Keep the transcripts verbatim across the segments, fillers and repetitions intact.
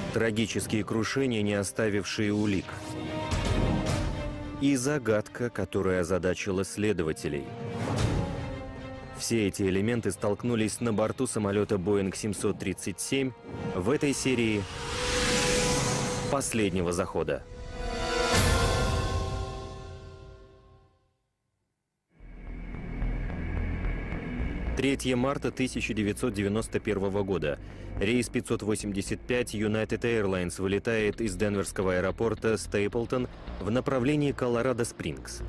Трагические крушения, не оставившие улик. И загадка, которая озадачила следователей. Все эти элементы столкнулись на борту самолета Боинг семьсот тридцать семь в этой серии последнего захода. третьего марта тысяча девятьсот девяносто первого года. Рейс пятьсот восемьдесят пять United Airlines вылетает из Денверского аэропорта Стейплтон в направлении Колорадо-Спрингс.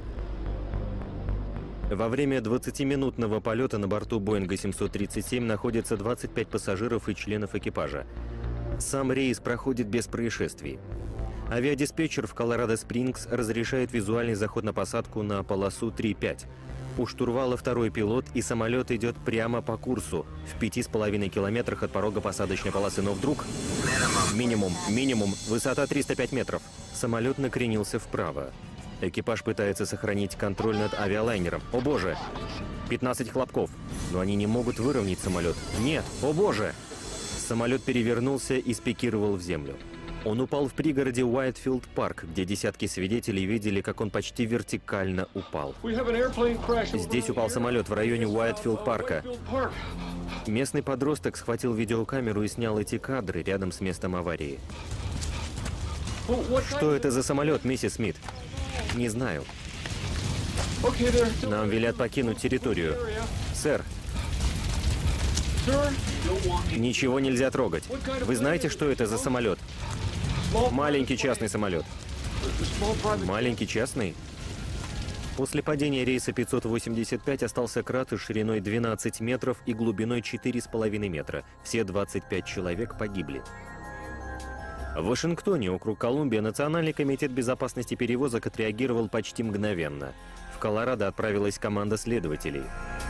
Во время двадцатиминутного полета на борту Боинга семьсот тридцать семь находится двадцать пять пассажиров и членов экипажа. Сам рейс проходит без происшествий. Авиадиспетчер в Колорадо-Спрингс разрешает визуальный заход на посадку на полосу три пять. У штурвала второй пилот, и самолет идет прямо по курсу, в пяти с половиной километрах от порога посадочной полосы. Но вдруг... Минимум, минимум, высота триста пять метров. Самолет накренился вправо. Экипаж пытается сохранить контроль над авиалайнером. О боже! пятнадцать хлопков. Но они не могут выровнять самолет. Нет! О боже! Самолет перевернулся и спикировал в землю. Он упал в пригороде Уайтфилд-парк, где десятки свидетелей видели, как он почти вертикально упал. Здесь упал самолет в районе Уайтфилд-парка. Местный подросток схватил видеокамеру и снял эти кадры рядом с местом аварии. Что это за самолет, миссис Смит? Не знаю. Нам велят покинуть территорию. Сэр. Ничего нельзя трогать. Вы знаете, что это за самолет? Маленький частный самолет. Маленький частный? После падения рейса пятьсот восемьдесят пять остался кратер шириной двенадцать метров и глубиной четыре с половиной метра. Все двадцать пять человек погибли. В Вашингтоне, округ Колумбия, Национальный комитет безопасности перевозок отреагировал почти мгновенно. В Колорадо отправилась команда следователей.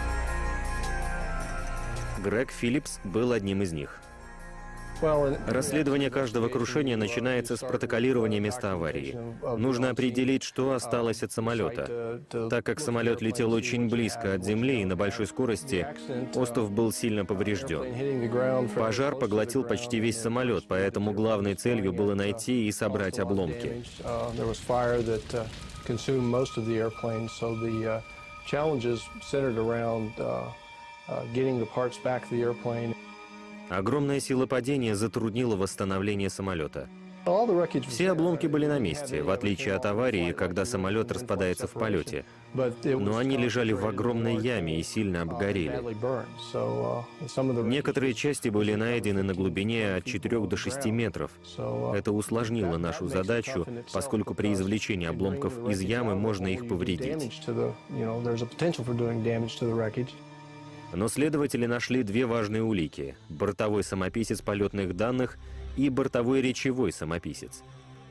Грег Филлипс был одним из них. Расследование каждого крушения начинается с протоколирования места аварии. Нужно определить, что осталось от самолета. Так как самолет летел очень близко от земли и на большой скорости, остов был сильно поврежден. Пожар поглотил почти весь самолет, поэтому главной целью было найти и собрать обломки. Огромная сила падения затруднила восстановление самолета. Все обломки были на месте, в отличие от аварии, когда самолет распадается в полете. Но они лежали в огромной яме и сильно обгорели. Некоторые части были найдены на глубине от четырёх до шести метров. Это усложнило нашу задачу, поскольку при извлечении обломков из ямы можно их повредить. Но следователи нашли две важные улики – бортовой самописец полетных данных и бортовой речевой самописец.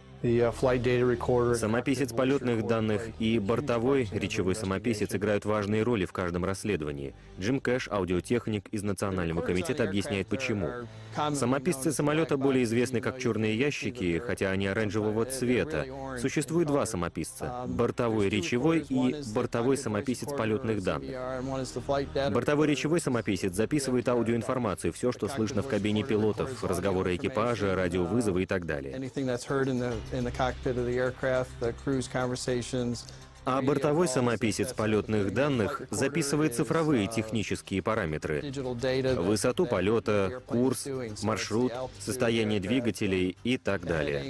Самописец полетных данных и бортовой речевой самописец играют важные роли в каждом расследовании. Джим Кэш, аудиотехник из Национального комитета, объясняет, почему. Самописцы самолета более известны как черные ящики, хотя они оранжевого цвета. Существует два самописца – бортовой речевой и бортовой самописец полетных данных. Бортовой речевой самописец записывает аудиоинформацию, все, что слышно в кабине пилотов, разговоры экипажа, радиовызовы и так далее. А бортовой самописец полетных данных записывает цифровые технические параметры: высоту полета, курс, маршрут, состояние двигателей и так далее.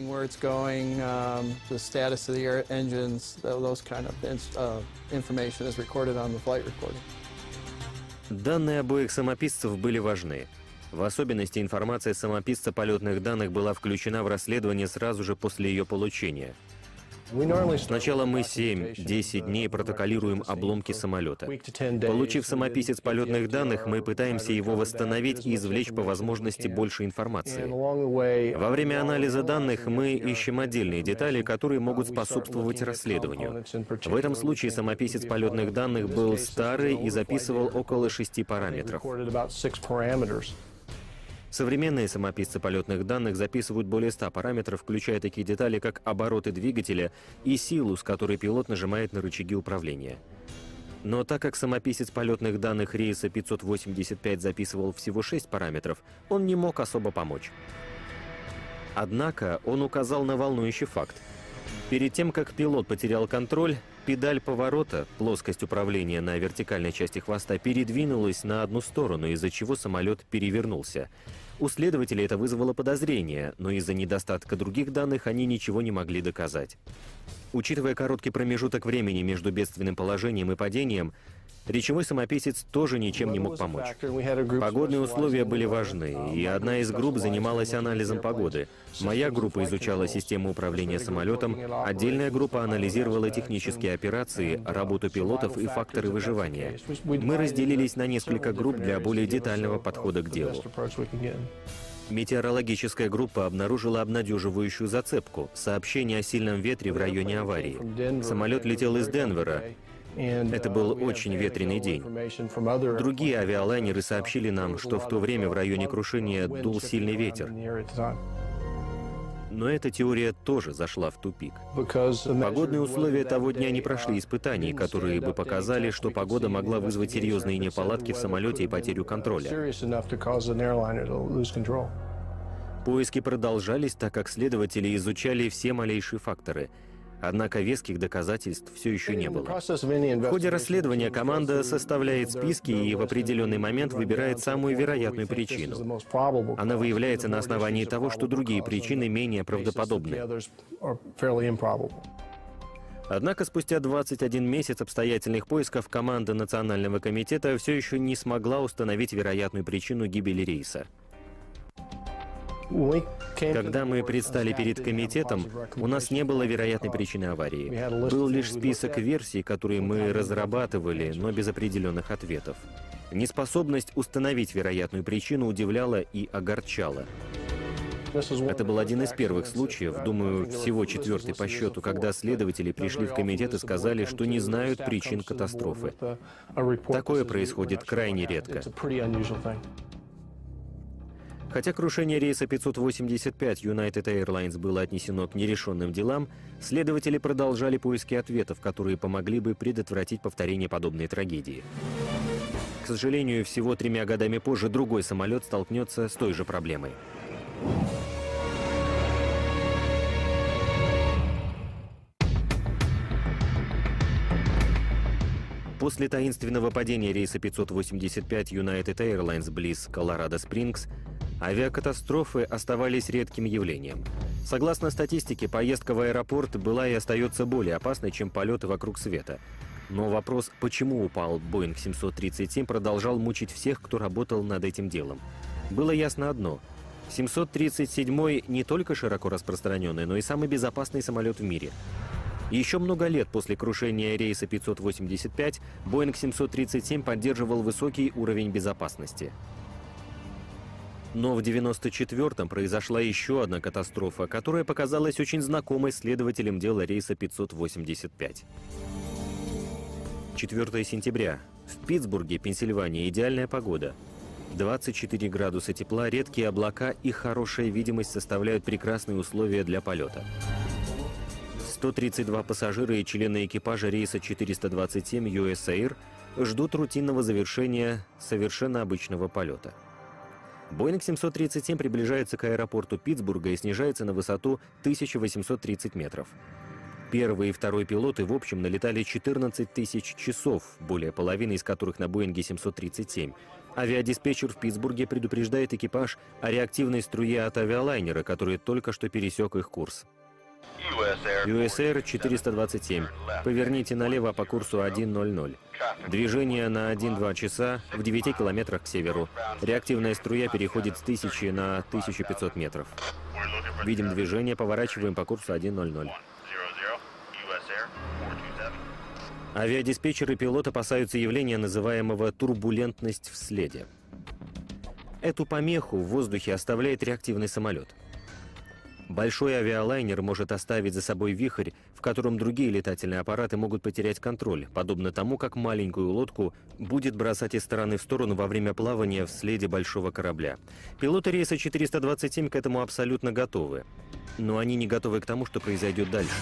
Данные обоих самописцев были важны. В особенности информация самописца полетных данных была включена в расследование сразу же после ее получения. Сначала мы семь-десять дней протоколируем обломки самолета. Получив самописец полетных данных, мы пытаемся его восстановить и извлечь по возможности больше информации. Во время анализа данных мы ищем отдельные детали, которые могут способствовать расследованию. В этом случае самописец полетных данных был старый и записывал около шести параметров. Современные самописцы полетных данных записывают более ста параметров, включая такие детали, как обороты двигателя и силу, с которой пилот нажимает на рычаги управления. Но так как самописец полетных данных рейса пятьсот восемьдесят пять записывал всего шесть параметров, он не мог особо помочь. Однако он указал на волнующий факт. Перед тем, как пилот потерял контроль, педаль поворота, плоскость управления на вертикальной части хвоста, передвинулась на одну сторону, из-за чего самолет перевернулся. У следователей это вызвало подозрения, но из-за недостатка других данных они ничего не могли доказать. Учитывая короткий промежуток времени между бедственным положением и падением, речевой самописец тоже ничем не мог помочь. Погодные условия были важны, и одна из групп занималась анализом погоды. Моя группа изучала систему управления самолетом, отдельная группа анализировала технические операции, работу пилотов и факторы выживания. Мы разделились на несколько групп для более детального подхода к делу. Метеорологическая группа обнаружила обнадеживающую зацепку – сообщение о сильном ветре в районе аварии. Самолет летел из Денвера. Это был очень ветреный день. Другие авиалайнеры сообщили нам, что в то время в районе крушения дул сильный ветер. Но эта теория тоже зашла в тупик. Погодные условия того дня не прошли испытаний, которые бы показали, что погода могла вызвать серьезные неполадки в самолете и потерю контроля. Поиски продолжались, так как следователи изучали все малейшие факторы. Однако веских доказательств все еще не было. В ходе расследования команда составляет списки и в определенный момент выбирает самую вероятную причину. Она выявляется на основании того, что другие причины менее правдоподобны. Однако спустя двадцать один месяц обстоятельных поисков команда Национального комитета все еще не смогла установить вероятную причину гибели рейса. Когда мы предстали перед комитетом, у нас не было вероятной причины аварии. Был лишь список версий, которые мы разрабатывали, но без определенных ответов. Неспособность установить вероятную причину удивляла и огорчала. Это был один из первых случаев, думаю, всего четвертый по счету, когда следователи пришли в комитет и сказали, что не знают причин катастрофы. Такое происходит крайне редко. Хотя крушение рейса пятьсот восемьдесят пять United Airlines было отнесено к нерешенным делам, следователи продолжали поиски ответов, которые помогли бы предотвратить повторение подобной трагедии. К сожалению, всего тремя годами позже другой самолет столкнется с той же проблемой. После таинственного падения рейса пятьсот восемьдесят пять United Airlines близ Колорадо-Спрингс, авиакатастрофы оставались редким явлением. Согласно статистике, поездка в аэропорт была и остается более опасной, чем полеты вокруг света. Но вопрос, почему упал Боинг семьсот тридцать семь, продолжал мучить всех, кто работал над этим делом. Было ясно одно – семьсот тридцать седьмой не только широко распространенный, но и самый безопасный самолет в мире. Еще много лет после крушения рейса пятьсот восемьдесят пять Боинг семьсот тридцать семь поддерживал высокий уровень безопасности. Но в девяносто четвёртом произошла еще одна катастрофа, которая показалась очень знакомой следователям дела рейса пятьсот восемьдесят пять. четвёртого сентября. В Питтсбурге, Пенсильвания, идеальная погода. двадцать четыре градуса тепла, редкие облака и хорошая видимость составляют прекрасные условия для полета. сто тридцать два пассажира и члены экипажа рейса четыреста двадцать семь ю эс Air ждут рутинного завершения совершенно обычного полета. Боинг семьсот тридцать семь приближается к аэропорту Питтсбурга и снижается на высоту тысяча восемьсот тридцать метров. Первый и второй пилоты в общем налетали четырнадцать тысяч часов, более половины из которых на Боинге семьсот тридцать семь. Авиадиспетчер в Питтсбурге предупреждает экипаж о реактивной струе от авиалайнера, который только что пересек их курс. ю эс Air четыреста двадцать семь. Поверните налево по курсу один ноль ноль. Движение на один-два часа в девяти километрах к северу. Реактивная струя переходит с тысячи на тысячу пятьсот метров. Видим движение, поворачиваем по курсу один ноль ноль. Авиадиспетчер и пилот опасаются явления, называемого турбулентность в следе. Эту помеху в воздухе оставляет реактивный самолет. Большой авиалайнер может оставить за собой вихрь, в котором другие летательные аппараты могут потерять контроль, подобно тому, как маленькую лодку будет бросать из стороны в сторону во время плавания в следе большого корабля. Пилоты рейса четыреста двадцать семь к этому абсолютно готовы. Но они не готовы к тому, что произойдет дальше.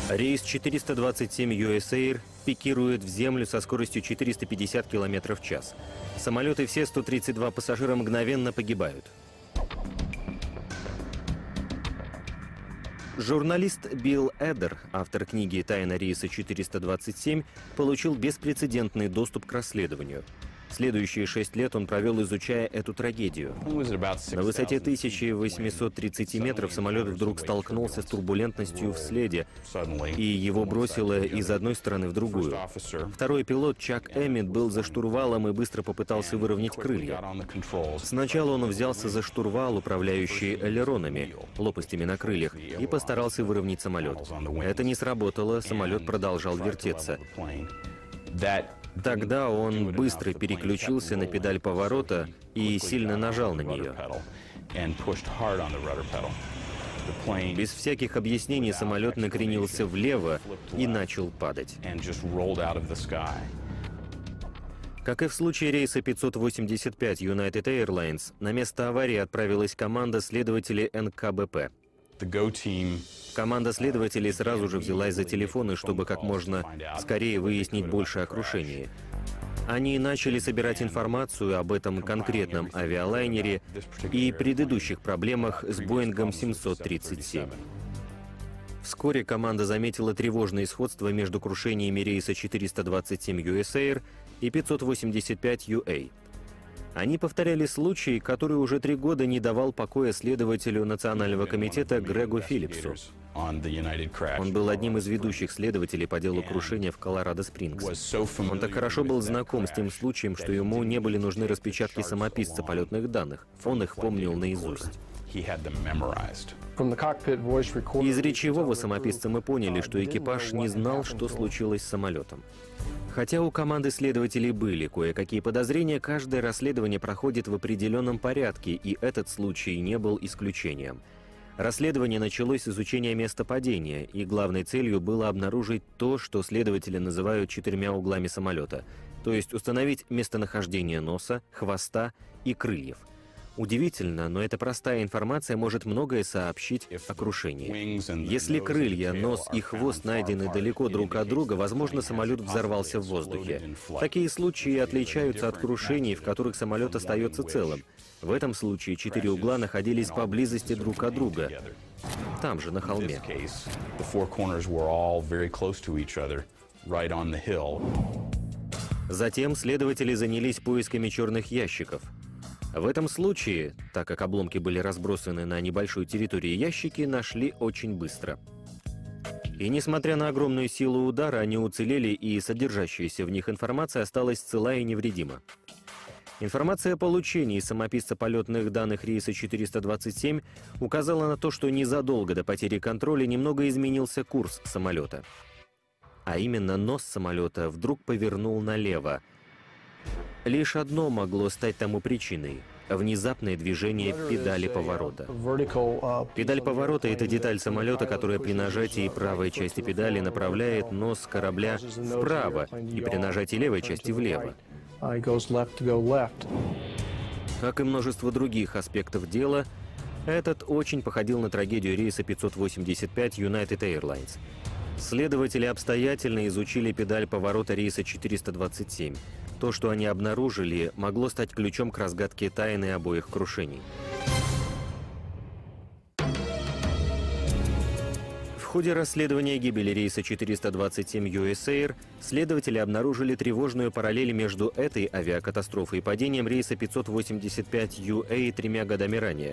Рейс четыреста двадцать семь ю эс Air пикирует в землю со скоростью четыреста пятьдесят километров в час. Самолеты все сто тридцать два пассажира мгновенно погибают. Журналист Билл Эдер, автор книги «Тайна рейса четыреста двадцать семь», получил беспрецедентный доступ к расследованию. Следующие шесть лет он провел, изучая эту трагедию. На высоте тысячи восьмисот тридцати метров самолет вдруг столкнулся с турбулентностью в следе, и его бросило из одной стороны в другую. Второй пилот, Чак Эммит, был за штурвалом и быстро попытался выровнять крылья. Сначала он взялся за штурвал, управляющий элеронами, лопастями на крыльях, и постарался выровнять самолет. Это не сработало, самолет продолжал вертеться. Тогда он быстро переключился на педаль поворота и сильно нажал на нее. Без всяких объяснений самолет накренился влево и начал падать. Как и в случае рейса пятьсот восемьдесят пять United Airlines, на место аварии отправилась команда следователей эн ка бэ пэ. Команда следователей сразу же взялась за телефоны, чтобы как можно скорее выяснить больше о крушении. Они начали собирать информацию об этом конкретном авиалайнере и предыдущих проблемах с Боингом семьсот тридцать семь. Вскоре команда заметила тревожное сходство между крушениями рейса четыреста двадцать семь ю эс Air и пятьсот восемьдесят пять ю эй. Они повторяли случай, который уже три года не давал покоя следователю Национального комитета Грегу Филлипсу. Он был одним из ведущих следователей по делу крушения в Колорадо-Спрингс. Он так хорошо был знаком с тем случаем, что ему не были нужны распечатки самописца полетных данных. Он их помнил наизусть. Из речевого самописца мы поняли, что экипаж не знал, что случилось с самолетом. Хотя у команды следователей были кое-какие подозрения, каждое расследование проходит в определенном порядке, и этот случай не был исключением. Расследование началось с изучения места падения, и главной целью было обнаружить то, что следователи называют четырьмя углами самолета, то есть установить местонахождение носа, хвоста и крыльев. Удивительно, но эта простая информация может многое сообщить о крушении. Если крылья, нос и хвост найдены далеко друг от друга, возможно, самолет взорвался в воздухе. Такие случаи отличаются от крушений, в которых самолет остается целым. В этом случае четыре угла находились поблизости друг от друга, там же, на холме. Затем следователи занялись поисками черных ящиков. В этом случае, так как обломки были разбросаны на небольшой территории, ящики нашли очень быстро. И несмотря на огромную силу удара, они уцелели, и содержащаяся в них информация осталась цела и невредима. Информация о получении самописца полетных данных рейса четыреста двадцать семь указала на то, что незадолго до потери контроля немного изменился курс самолета. А именно, нос самолета вдруг повернул налево. Лишь одно могло стать тому причиной – внезапное движение педали поворота. Педаль поворота – это деталь самолета, которая при нажатии правой части педали направляет нос корабля вправо и при нажатии левой части влево. Как и множество других аспектов дела, этот очень походил на трагедию рейса пятьсот восемьдесят пять United Airlines. Следователи обстоятельно изучили педаль поворота рейса четыреста двадцать семь. То, что они обнаружили, могло стать ключом к разгадке тайны обоих крушений. В ходе расследования гибели рейса четыреста двадцать семь ю эс Air следователи обнаружили тревожную параллель между этой авиакатастрофой и падением рейса пятьсот восемьдесят пять ю эй тремя годами ранее.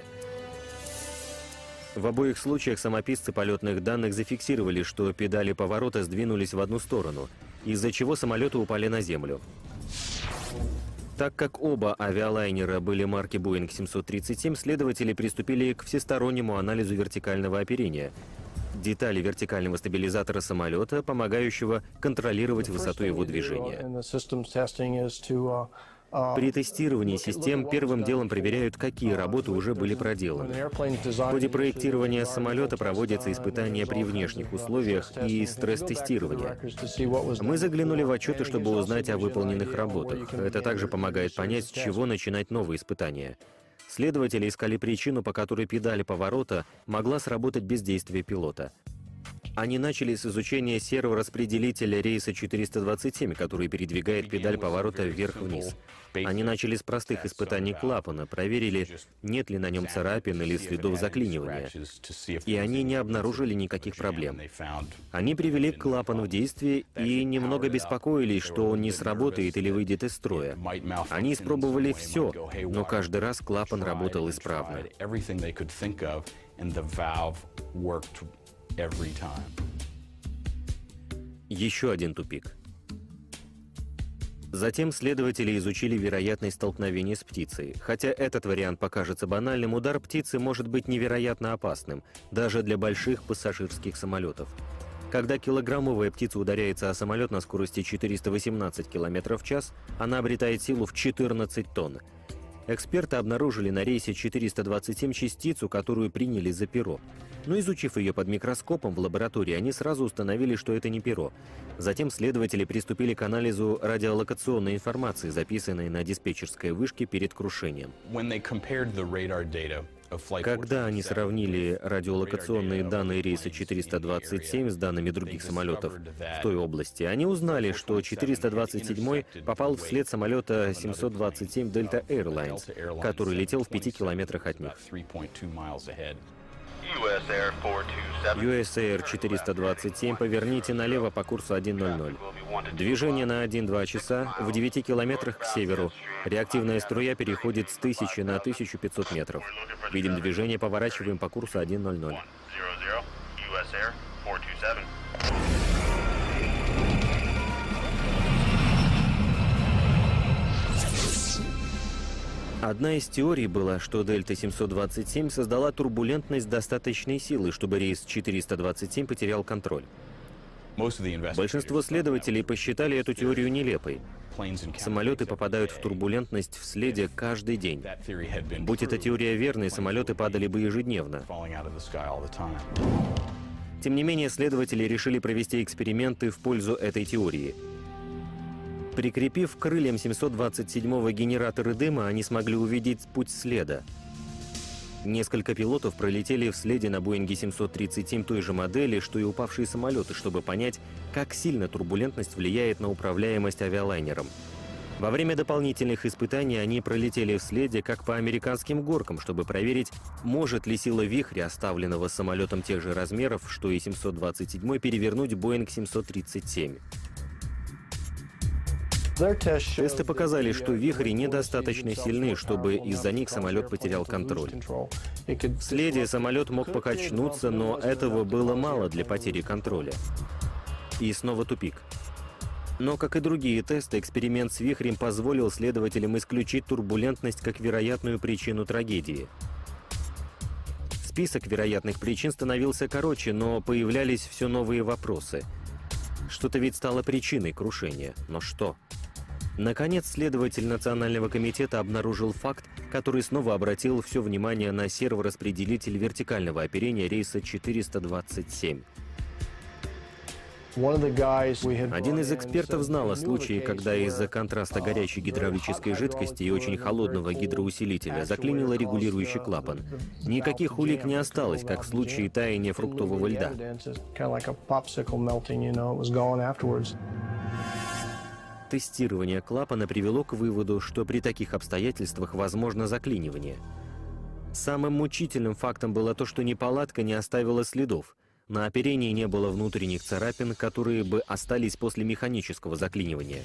В обоих случаях самописцы полетных данных зафиксировали, что педали поворота сдвинулись в одну сторону, из-за чего самолеты упали на землю. Так как оба авиалайнера были марки Боинг семьсот тридцать семь, следователи приступили к всестороннему анализу вертикального оперения, детали вертикального стабилизатора самолета, помогающего контролировать высоту его движения. При тестировании систем первым делом проверяют, какие работы уже были проделаны. В ходе проектирования самолета проводятся испытания при внешних условиях и стресс-тестирование. Мы заглянули в отчеты, чтобы узнать о выполненных работах. Это также помогает понять, с чего начинать новые испытания. Следователи искали причину, по которой педаль поворота могла сработать без действия пилота. Они начали с изучения сервораспределителя рейса четыреста двадцать семь, который передвигает педаль поворота вверх-вниз. Они начали с простых испытаний клапана, проверили, нет ли на нем царапин или следов заклинивания. И они не обнаружили никаких проблем. Они привели клапан в действие и немного беспокоились, что он не сработает или выйдет из строя. Они испробовали все, но каждый раз клапан работал исправно. Еще один тупик. Затем следователи изучили вероятность столкновения с птицей. Хотя этот вариант покажется банальным, удар птицы может быть невероятно опасным, даже для больших пассажирских самолетов. Когда килограммовая птица ударяется о самолет на скорости четыреста восемнадцать километров в час, она обретает силу в четырнадцать тонн. Эксперты обнаружили на рейсе четыреста двадцать семь частицу, которую приняли за перо. Но изучив ее под микроскопом в лаборатории, они сразу установили, что это не перо. Затем следователи приступили к анализу радиолокационной информации, записанной на диспетчерской вышке перед крушением. Когда они сравнили радиолокационные данные рейса четыреста двадцать семь с данными других самолетов в той области, они узнали, что четыреста двадцать семь попал вслед самолета семьсот двадцать семь Delta Airlines, который летел в пяти километрах от них. ю эс Air четыреста двадцать семь, поверните налево по курсу один ноль ноль. Движение на один-два часа в девяти километрах к северу. Реактивная струя переходит с тысячи на тысячу пятьсот метров. Видим движение, поворачиваем по курсу один ноль ноль. Одна из теорий была, что Дельта семьсот двадцать семь создала турбулентность достаточной силы, чтобы рейс четыреста двадцать семь потерял контроль. Большинство следователей посчитали эту теорию нелепой. Самолеты попадают в турбулентность в следе каждый день. Будь эта теория верной, самолеты падали бы ежедневно. Тем не менее, следователи решили провести эксперименты в пользу этой теории. Прикрепив к крыльям семьсот двадцать седьмого генераторы дыма, они смогли увидеть путь следа. Несколько пилотов пролетели в следе на Боинге семьсот тридцать семь той же модели, что и упавшие самолеты, чтобы понять, как сильно турбулентность влияет на управляемость авиалайнером. Во время дополнительных испытаний они пролетели в следе как по американским горкам, чтобы проверить, может ли сила вихря, оставленного самолетом тех же размеров, что и семьсот двадцать семь, перевернуть Боинг семьсот тридцать семь. Тесты показали, что вихри недостаточно сильны, чтобы из-за них самолет потерял контроль. В следе самолет мог покачнуться, но этого было мало для потери контроля. И снова тупик. Но, как и другие тесты, эксперимент с вихрем позволил следователям исключить турбулентность как вероятную причину трагедии. Список вероятных причин становился короче, но появлялись все новые вопросы. Что-то ведь стало причиной крушения, но что? Наконец, следователь Национального комитета обнаружил факт, который снова обратил все внимание на сервораспределитель вертикального оперения рейса четыреста двадцать семь. Один из экспертов знал о случае, когда из-за контраста горячей гидравлической жидкости и очень холодного гидроусилителя заклинило регулирующий клапан. Никаких улик не осталось, как в случае таяния фруктового льда. Тестирование клапана привело к выводу, что при таких обстоятельствах возможно заклинивание. Самым мучительным фактом было то, что неполадка не оставила следов. На оперении не было внутренних царапин, которые бы остались после механического заклинивания.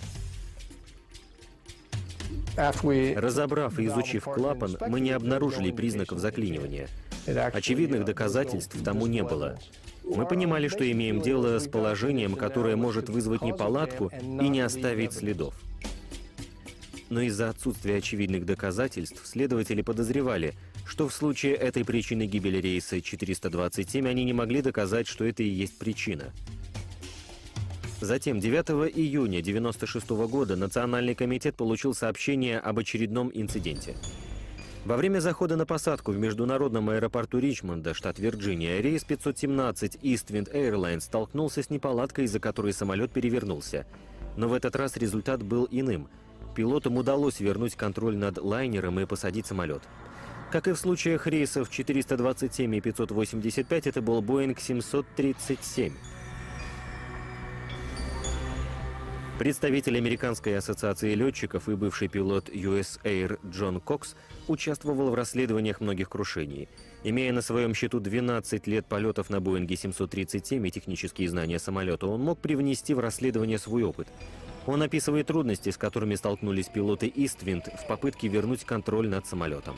Разобрав и изучив клапан, мы не обнаружили признаков заклинивания. Очевидных доказательств тому не было. Мы понимали, что имеем дело с положением, которое может вызвать неполадку и не оставить следов. Но из-за отсутствия очевидных доказательств следователи подозревали, что в случае этой причины гибели рейса четыреста двадцать семь они не могли доказать, что это и есть причина. Затем, девятого июня девяносто шестого года, Национальный комитет получил сообщение об очередном инциденте. Во время захода на посадку в международном аэропорту Ричмонда, штат Вирджиния, рейс пятьсот семнадцать Eastwind Airlines столкнулся с неполадкой, из-за которой самолет перевернулся. Но в этот раз результат был иным. Пилотам удалось вернуть контроль над лайнером и посадить самолет. Как и в случаях рейсов четыреста двадцать семь и пятьсот восемьдесят пять, это был Боинг семьсот тридцать семь. Представитель Американской ассоциации летчиков и бывший пилот ю эс Air Джон Кокс участвовал в расследованиях многих крушений. Имея на своем счету двенадцать лет полетов на Боинге семьсот тридцать семь и технические знания самолета, он мог привнести в расследование свой опыт. Он описывает трудности, с которыми столкнулись пилоты Иствинд в попытке вернуть контроль над самолетом.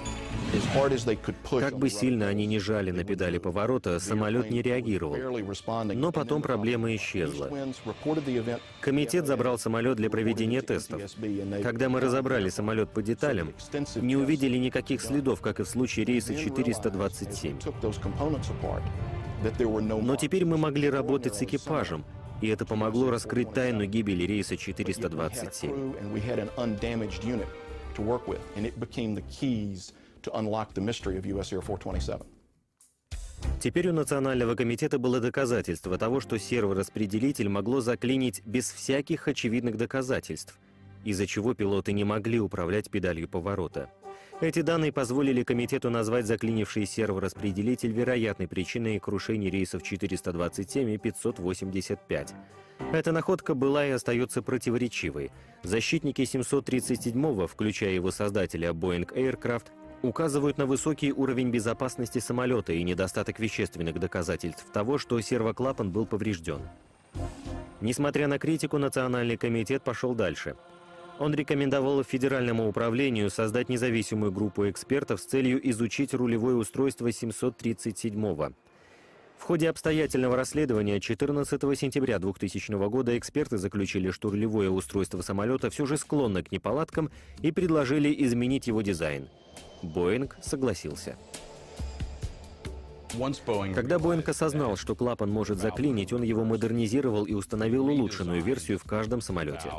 Как бы сильно они ни жали на педали поворота, самолет не реагировал. Но потом проблема исчезла. Комитет забрал самолет для проведения тестов. Когда мы разобрали самолет по деталям, не увидели никаких следов, как и в случае рейса четыреста двадцать семь. Но теперь мы могли работать с экипажем, и это помогло раскрыть тайну гибели рейса четыреста двадцать семь. Теперь у Национального комитета было доказательство того, что сервораспределитель могло заклинить без всяких очевидных доказательств, из-за чего пилоты не могли управлять педалью поворота. Эти данные позволили комитету назвать заклинивший сервораспределитель вероятной причиной крушений рейсов четыреста двадцать семь и пятьсот восемьдесят пять. Эта находка была и остается противоречивой. Защитники семьсот тридцать седьмого, включая его создателя Boeing Aircraft, указывают на высокий уровень безопасности самолета и недостаток вещественных доказательств того, что сервоклапан был поврежден. Несмотря на критику, Национальный комитет пошел дальше. Он рекомендовал Федеральному управлению создать независимую группу экспертов с целью изучить рулевое устройство семьсот тридцать седьмого. В ходе обстоятельного расследования четырнадцатого сентября двухтысячного года эксперты заключили, что рулевое устройство самолета все же склонно к неполадкам и предложили изменить его дизайн. Боинг согласился. Когда Боинг осознал, что клапан может заклинить, он его модернизировал и установил улучшенную версию в каждом самолете.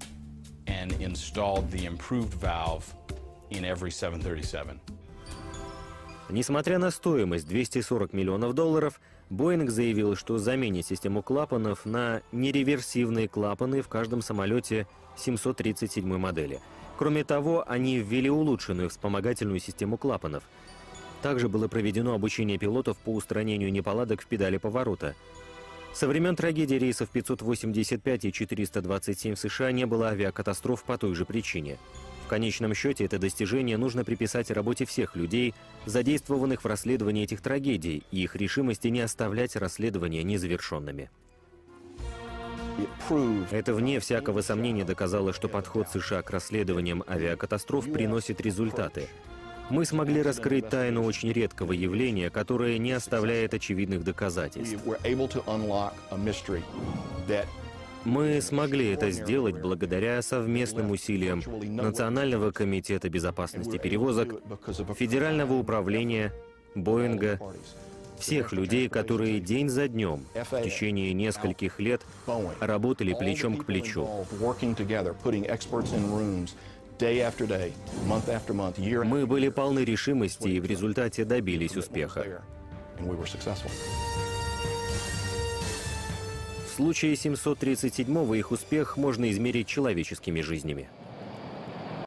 Несмотря на стоимость двести сорок миллионов долларов, Боинг заявил, что заменит систему клапанов на нереверсивные клапаны в каждом самолете семьсот тридцать седьмой модели. Кроме того, они ввели улучшенную вспомогательную систему клапанов. Также было проведено обучение пилотов по устранению неполадок в педали поворота. Со времен трагедии рейсов пятьсот восемьдесят пять и четыреста двадцать семь в США не было авиакатастроф по той же причине. В конечном счете, это достижение нужно приписать работе всех людей, задействованных в расследовании этих трагедий, и их решимости не оставлять расследования незавершенными. Это, вне всякого сомнения, доказало, что подход США к расследованиям авиакатастроф приносит результаты. Мы смогли раскрыть тайну очень редкого явления, которое не оставляет очевидных доказательств. Мы смогли это сделать благодаря совместным усилиям Национального комитета безопасности перевозок, Федерального управления, Боинга, всех людей, которые день за днем в течение нескольких лет работали плечом к плечу. Мы были полны решимости и в результате добились успеха. В случае семьсот тридцать седьмого их успех можно измерить человеческими жизнями.